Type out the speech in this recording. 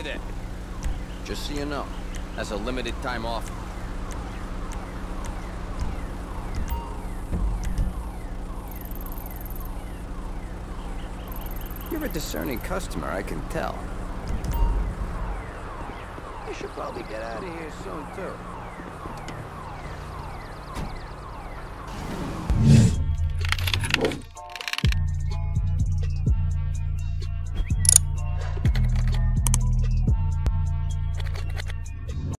with it. Just so you know, that's a limited time offer. You're a discerning customer, I can tell. You should probably get out of here soon, too.